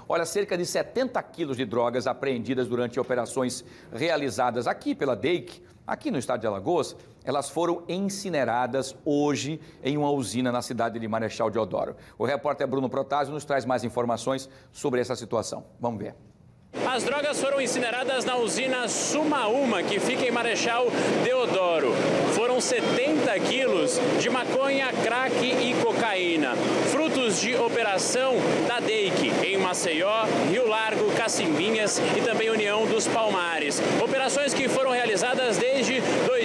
Olha, cerca de 70 quilos de drogas apreendidas durante operações realizadas aqui pela DEIC, aqui no estado de Alagoas, elas foram incineradas hoje em uma usina na cidade de Marechal Deodoro. O repórter Bruno Protásio nos traz mais informações sobre essa situação. Vamos ver. As drogas foram incineradas na usina Sumaúma, que fica em Marechal Deodoro. Foram 70 quilos de maconha, crack e cocaína, frutos de operação da DEIC em Maceió, Rio Largo, Cacimbinhas e também União dos Palmares. Operações que foram realizadas desde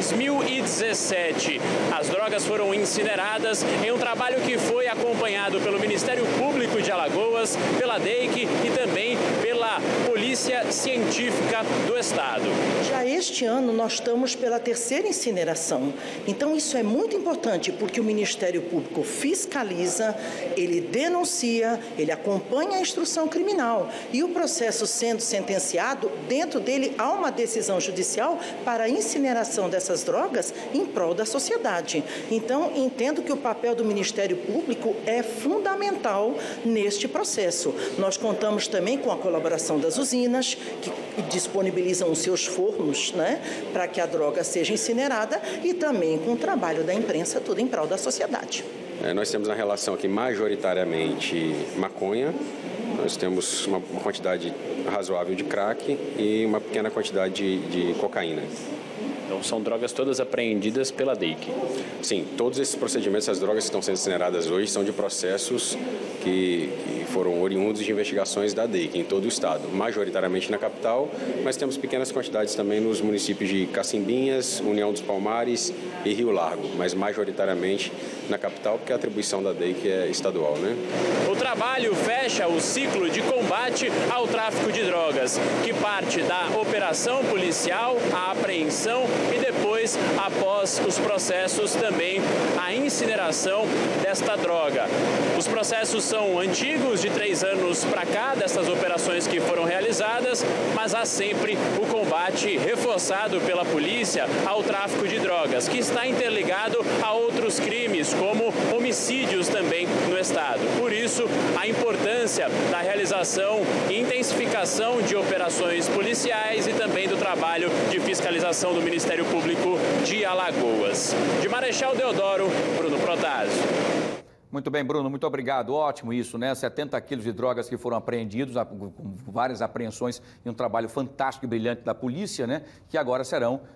2017. As drogas foram incineradas em um trabalho que foi acompanhado pelo Ministério Público de Alagoas, pela DEIC e também pela Polícia Científica do Estado. Já este ano nós estamos pela terceira incineração. Então isso é muito importante porque o Ministério Público fiscaliza, ele denuncia, ele acompanha a instrução criminal. E o processo sendo sentenciado, dentro dele há uma decisão judicial para a incineração dessas drogas em prol da sociedade. Então entendo que o papel do Ministério Público é fundamental neste processo. Nós contamos também com a colaboração das usinas, que disponibilizam os seus fornos, né, para que a droga seja incinerada e também com o trabalho da imprensa, tudo em prol da sociedade. Nós temos na relação aqui majoritariamente maconha, nós temos uma quantidade razoável de crack e uma pequena quantidade de cocaína. Então são drogas todas apreendidas pela DEIC? Sim, todos esses procedimentos, as drogas que estão sendo incineradas hoje são de processos que foram oriundos de investigações da DEIC em todo o estado, majoritariamente na capital, mas temos pequenas quantidades também nos municípios de Cacimbinhas, União dos Palmares e Rio Largo, mas majoritariamente na capital, porque a atribuição da DEIC é estadual, né? O trabalho fecha o ciclo de combate ao tráfico de drogas, que parte da operação policial, a apreensão e depois, após os processos, também a incineração desta droga. Os processos são antigos, de 3 anos para cá, dessas operações que foram realizadas, mas há sempre o combate reforçado pela polícia ao tráfico de drogas, que está interligado a outros crimes, como homicídios também no estado. Por isso, a importância da realização e intensificação de operações policiais e também do trabalho de fiscalização do Ministério Público de Alagoas. De Marechal Deodoro, Bruno Protásio. Muito bem, Bruno, muito obrigado. Ótimo isso, né? 70 quilos de drogas que foram apreendidos, com várias apreensões e um trabalho fantástico e brilhante da polícia, né? Que agora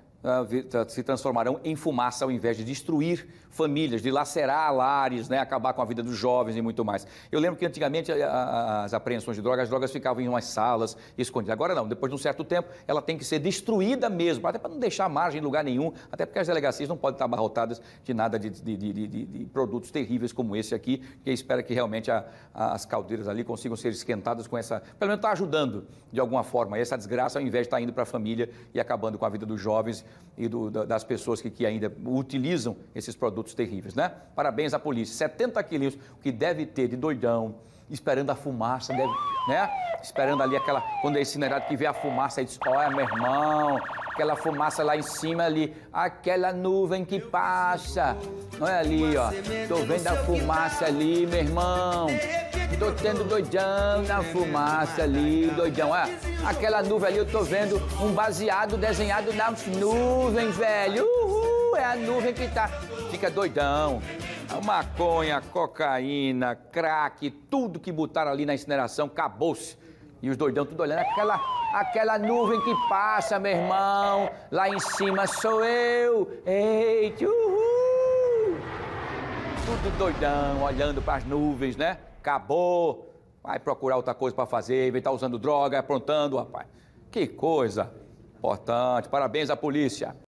se transformarão em fumaça ao invés de destruir famílias, de lacerar lares, né, acabar com a vida dos jovens e muito mais. Eu lembro que antigamente as apreensões de drogas, as drogas ficavam em umas salas escondidas. Agora não, depois de um certo tempo, ela tem que ser destruída mesmo, até para não deixar margem em lugar nenhum, até porque as delegacias não podem estar abarrotadas de nada de produtos terríveis como esse aqui, que espera que realmente as caldeiras ali consigam ser esquentadas com essa, pelo menos está ajudando de alguma forma essa desgraça, ao invés de estar indo para a família e acabando com a vida dos jovens e das pessoas que ainda utilizam esses produtos terríveis, né? Parabéns à polícia. 70 quilos, o que deve ter de doidão, esperando a fumaça, né? Esperando ali quando é incinerado, que vê a fumaça e diz, olha, meu irmão, aquela fumaça lá em cima ali, aquela nuvem que passa, olha ali, ó, tô vendo a fumaça ali, meu irmão. Tô tendo doidão na fumaça ali, doidão. Olha, aquela nuvem ali, eu tô vendo um baseado desenhado nas nuvens, velho. Uhul, é a nuvem que fica doidão. A maconha, cocaína, crack, tudo que botaram ali na incineração, acabou-se. E os doidão tudo olhando, aquela nuvem que passa, meu irmão. Lá em cima sou eu. Eita, uhul. Tudo doidão, olhando para as nuvens, né? Acabou, vai procurar outra coisa para fazer, vai estar usando droga, aprontando, rapaz. Que coisa importante, parabéns à polícia.